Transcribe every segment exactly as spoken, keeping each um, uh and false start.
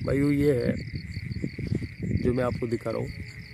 भाइयों ये है जो मैं आपको दिखा रहा हूँ,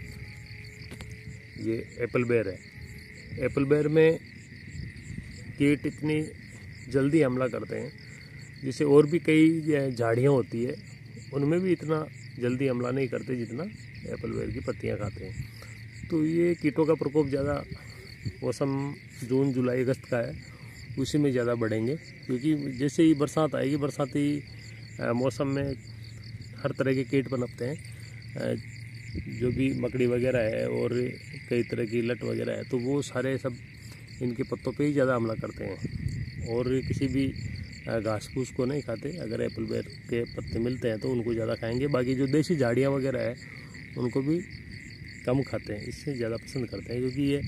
ये एप्पल बेर है। एप्पल बेर में कीट इतनी जल्दी हमला करते हैं, जिससे और भी कई झाड़ियाँ होती है उनमें भी इतना जल्दी हमला नहीं करते जितना एप्पल बेर की पत्तियाँ खाते हैं। तो ये कीटों का प्रकोप ज़्यादा मौसम जून जुलाई अगस्त का है, उसी में ज़्यादा बढ़ेंगे, क्योंकि जैसे ही बरसात आएगी, बरसाती मौसम में हर तरह के कीट पनपते हैं, जो भी मकड़ी वगैरह है और कई तरह की लट वगैरह है, तो वो सारे सब इनके पत्तों पे ही ज़्यादा हमला करते हैं और किसी भी घास फूस को नहीं खाते। अगर एप्पल बेर के पत्ते मिलते हैं तो उनको ज़्यादा खाएंगे, बाकी जो देसी झाड़ियाँ वगैरह है उनको भी कम खाते हैं, इससे ज़्यादा पसंद करते हैं, क्योंकि ये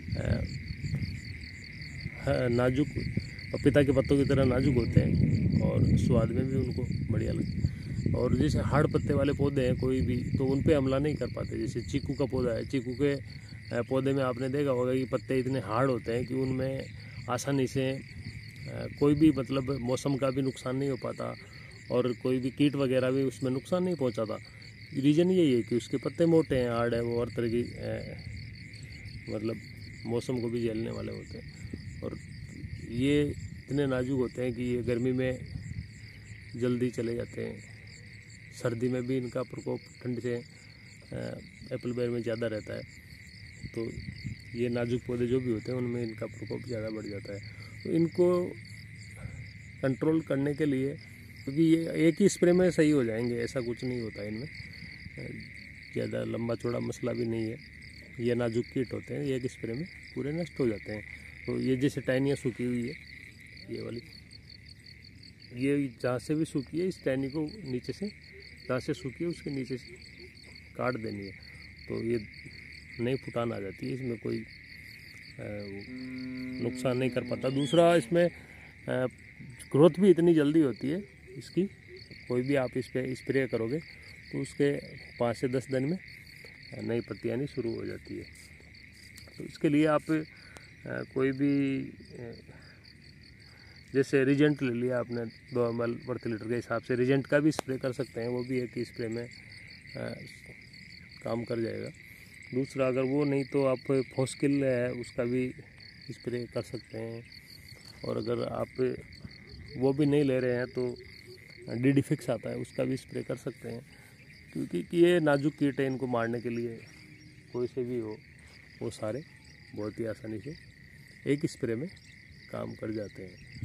नाजुक पपीता के पत्तों की तरह नाजुक होते हैं और स्वाद में भी उनको बढ़िया लगता है। और जैसे हार्ड पत्ते वाले पौधे हैं कोई भी, तो उन पे हमला नहीं कर पाते। जैसे चीकू का पौधा है, चीकू के पौधे में आपने देखा होगा कि पत्ते इतने हार्ड होते हैं कि उनमें आसानी से कोई भी मतलब मौसम का भी नुकसान नहीं हो पाता और कोई भी कीट वगैरह भी उसमें नुकसान नहीं पहुंचाता। रीज़न यही है कि उसके पत्ते मोटे हैं, हार्ड है, वो हर तरह की मतलब मौसम को भी झेलने वाले होते हैं। और ये इतने नाजुक होते हैं कि ये गर्मी में जल्दी चले जाते हैं, सर्दी में भी इनका प्रकोप ठंड से एप्पल बेर में ज़्यादा रहता है। तो ये नाजुक पौधे जो भी होते हैं उनमें इनका प्रकोप ज़्यादा बढ़ जाता है। तो इनको कंट्रोल करने के लिए, क्योंकि ये एक ही स्प्रे में सही हो जाएंगे, ऐसा कुछ नहीं होता इनमें, ज़्यादा लंबा चौड़ा मसला भी नहीं है। ये नाजुक कीट होते हैं, एक स्प्रे में पूरे नष्ट हो जाते हैं। तो ये जैसे टहनियाँ सूखी हुई है, ये वाली, ये जहाँ से भी सूखी है, इस टहनी को नीचे से जहाँ से सूखी है उसके नीचे से काट देनी है, तो ये नई फुटान आ जाती है, इसमें कोई नुकसान नहीं कर पाता। दूसरा, इसमें ग्रोथ भी इतनी जल्दी होती है इसकी, कोई भी आप इस पर स्प्रे करोगे तो उसके पाँच से दस दिन में नई पत्ती आनी शुरू हो जाती है। तो इसके लिए आप कोई भी, जैसे रिजेंट ले लिया आपने दो एम एल प्रति लीटर के हिसाब से, रिजेंट का भी स्प्रे कर सकते हैं, वो भी एक ही स्प्रे में काम कर जाएगा। दूसरा, अगर वो नहीं तो आप फोस्किल है उसका भी स्प्रे कर सकते हैं। और अगर आप वो भी नहीं ले रहे हैं तो डी डी फिक्स आता है, उसका भी स्प्रे कर सकते हैं, क्योंकि ये नाजुक कीट है, इनको मारने के लिए कोई से भी हो, वो सारे बहुत ही आसानी से एक स्प्रे में काम कर जाते हैं।